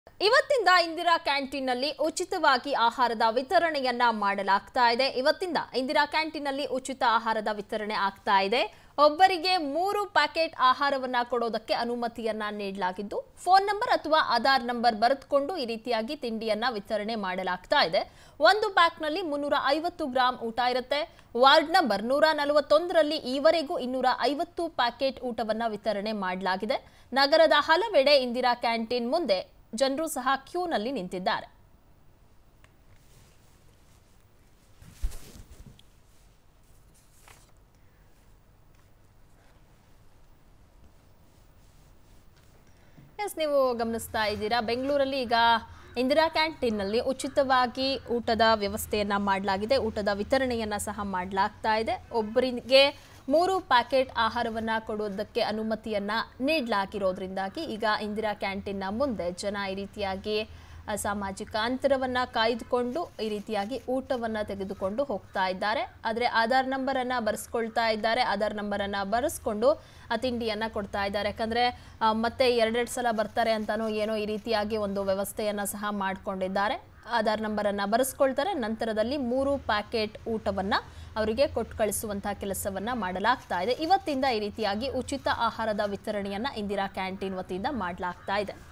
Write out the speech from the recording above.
ಇವತ್ತಿಂದ ಇಂದಿರಾ ಕ್ಯಾಂಟೀನ್ನಲ್ಲಿ ಉಚಿತವಾಗಿ ಆಹಾರದ ವಿತರಣೆಯನ್ನ ಮಾಡಲಾಗ್ತಾ ಇದೆ. ಇವತ್ತಿಂದ ಇಂದಿರಾ ಕ್ಯಾಂಟೀನ್ನಲ್ಲಿ ಉಚಿತ ಆಹಾರದ ವಿತರಣೆ ಆಗ್ತಾ ಇದೆ. ಒಬ್ಬರಿಗೆ 3 ಪ್ಯಾಕೆಟ್ ಆಹಾರವನ್ನ ಕೊಡೋದಕ್ಕೆ ಅನುಮತಿಯನ್ನ ನೀಡಲಾಗಿದ್ದು, ಫೋನ್ ನಂಬರ್ ಅಥವಾ ಆಧಾರ್ ನಂಬರ್ ಬರೆದುಕೊಂಡು ಈ ರೀತಿಯಾಗಿ ತಿಂಡಿಯನ್ನ ವಿತರಣೆ ಮಾಡಲಾಗ್ತಾ ಇದೆ. ಒಂದು ಪ್ಯಾಕ್ನಲ್ಲಿ 350 ಗ್ರಾಂ ಊಟ ಇರುತ್ತೆ. ವಾರ್ಡ್ ನಂಬರ್ 141ರಲ್ಲಿ ಈವರೆಗೂ 250 ಪ್ಯಾಕೆಟ್ ಊಟವನ್ನ ವಿತರಣೆ ಮಾಡಲಾಗಿದೆ. ನಗರದ ಹಲವೆಡೆ ಇಂದಿರಾ ಕ್ಯಾಂಟೀನ್ ಮುಂದೆ ಜನರು ಸಹ ಕ್ಯೂನಲ್ಲಿ ನಿಂತಿದ್ದಾರೆ. ನೀವು ಗಮನಿಸ್ತಾ ಇದ್ದೀರಾ, ಬೆಂಗಳೂರಲ್ಲಿ ಈಗ ಇಂದಿರಾ ಕ್ಯಾಂಟೀನ್ನಲ್ಲಿ ಉಚಿತವಾಗಿ ಊಟದ ವ್ಯವಸ್ಥೆಯನ್ನ ಮಾಡಲಾಗಿದೆ. ಊಟದ ವಿತರಣೆಯನ್ನ ಸಹ ಮಾಡಲಾಗ್ತಾ ಇದೆ. ಒಬ್ಬರಿಗೆ 3 ಪ್ಯಾಕೆಟ್ ಆಹಾರವನ್ನ ಕೊಡೋದಕ್ಕೆ ಅನುಮತಿಯನ್ನ ನೀಡಲಾಗಿರೋದ್ರಿಂದಾಗಿ ಈಗ ಇಂದಿರಾ ಕ್ಯಾಂಟೀನ್ನ ಮುಂದೆ ಜನ ಈ ರೀತಿಯಾಗಿ ಸಾಮಾಜಿಕ ಅಂತರವನ್ನ ಕಾಯ್ದುಕೊಂಡು ಈ ರೀತಿಯಾಗಿ ಊಟವನ್ನ ತೆಗೆದುಕೊಂಡು ಹೋಗ್ತಾ ಇದ್ದಾರೆ. ಆದರೆ ಆಧಾರ್ ನಂಬರ್ ಅನ್ನ ಬರೆಸ್ಕೊಳ್ತಾ ಇದ್ದಾರೆ. ಆಧಾರ್ ನಂಬರ್ ಅನ್ನ ಬರೆಸ್ಕೊಂಡು ಆ ತಿಂಡಿಯನ್ನ ಕೊಡ್ತಾ ಇದ್ದಾರೆ. ಯಾಕಂದ್ರೆ ಮತ್ತೆ ಎರಡೆರಡು ಸಲ ಬರ್ತಾರೆ ಅಂತಾನೋ ಏನೋ ಈ ರೀತಿಯಾಗಿ ಒಂದು ವ್ಯವಸ್ಥೆಯನ್ನ ಸಹ ಮಾಡ್ಕೊಂಡಿದ್ದಾರೆ. ಆಧಾರ್ ನಂಬರ್ ಅನ್ನ ಬರೆಸ್ಕೊಳ್ತಾರೆ. ನಂತರದಲ್ಲಿ 3 ಪ್ಯಾಕೆಟ್ ಊಟವನ್ನ ಅವರಿಗೆ ಕೊಟ್ಟು ಕಳಿಸುವಂತಹ ಕೆಲಸವನ್ನ ಮಾಡಲಾಗ್ತಾ ಇದೆ. ಇವತ್ತಿಂದ ಈ ರೀತಿಯಾಗಿ ಉಚಿತ ಆಹಾರದ ವಿತರಣೆಯನ್ನ ಇಂದಿರಾ ಕ್ಯಾಂಟೀನ್ ವತಿಯಿಂದ ಮಾಡಲಾಗ್ತಾ ಇದೆ.